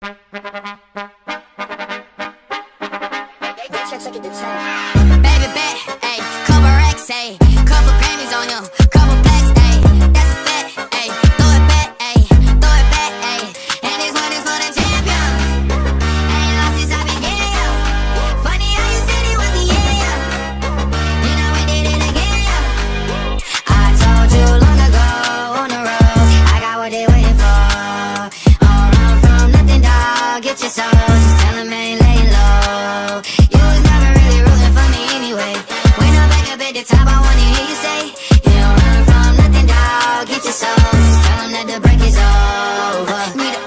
Baby bet, ayy, couple racks, ayy, couple Grammys on him, couple plaques, ayy, that's a fact, ayy, throw it back, ayy, throw it back, ayy, and this one is for the champion. Ain't lost since I began, yeah. Funny how you said it was a yeah. Then I went did it again, yeah. I told you long ago on the road, I got what they waiting for. Don't run from nothing, dog. Get your soul, just tell them ain't laying low. You was never really rooting for me anyway. When I'm back up at the top, I wanna hear you say, you don't run from nothing, dog. Get your soul, just tell them that the break is over.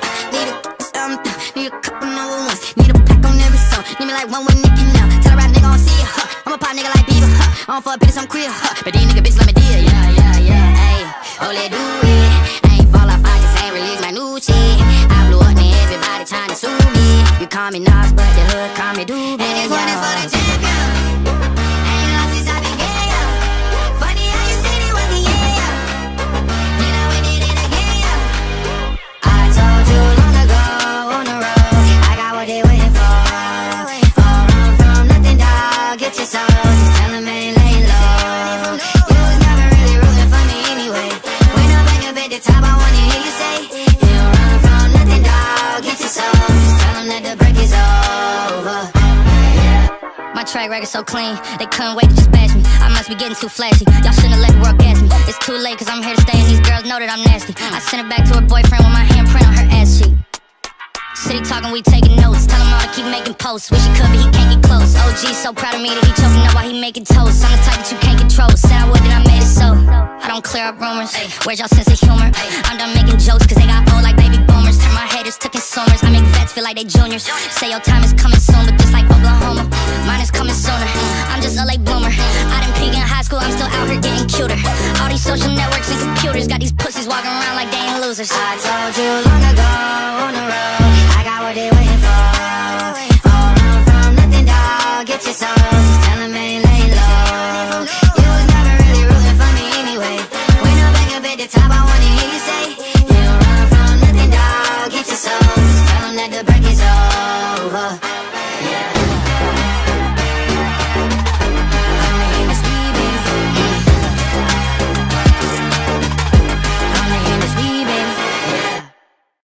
Need a couple number ones. Need a pack on every song. Need me like one with Nicki now. Tell a rap nigga I don't see ya, huh. I'm a pop nigga like Bieber, huh. I don't fuck bitches, I'm queer, huh. But these nigga bitches let me deal, yeah, ayy. Oh, let do it. I ain't fall off, I just ain't release my new shit. I blew up and everybody trying to sue me. You call me Nas, but the hood call me Doobie. And this one is for the champion. Ain't lost since I began, yeah. Funny how you said it was a yeah. Then I went did it again, yeah. I told you long ago on the road, I got what they waiting for. Don't run from nothing, dog. Get your soul, just tell them ain't laying low. You was never really rooting for me anyway. When I'm back up at the top, I wanna hear you say, you don't run from nothing, dog. Get your soul, just tell them that the break is over. My track record so clean, they couldn't wait to just bash me. I must be getting too flashy, y'all shouldn't have let the world gas me. It's too late cause I'm here to stay and these girls know that I'm nasty. I sent it back to her boyfriend with my handprint on her ass cheek. City talking, we taking notes. Tell him all to keep making posts. Wish he could, but he can't get close. OG so proud of me that he choking up while he making toast. I'm the type that you can't control. Said I would, then I made it so. I don't clear up rumors. Where's y'all sense of humor? I'm done making jokes cause they got old like baby boomers. Turn my haters to consumers. I make vets feel like they juniors. Say your time is coming soon, but just like Oklahoma, mine is coming sooner. I'm just a late bloomer. I didn't peak in high school, I'm still out here getting cuter. All these social networks and computers got these pussies walking around like they ain't losers. I told you long ago on the road, I got what they waiting for. Don't run from nothing, dog. Get your soul, just tell them ain't laying low. You was never really rooting for me anyway. When I'm back up at the top, I wanna hear you say, you don't run from nothing, dog. Get your soul, just tell them that the break is over. Yeah.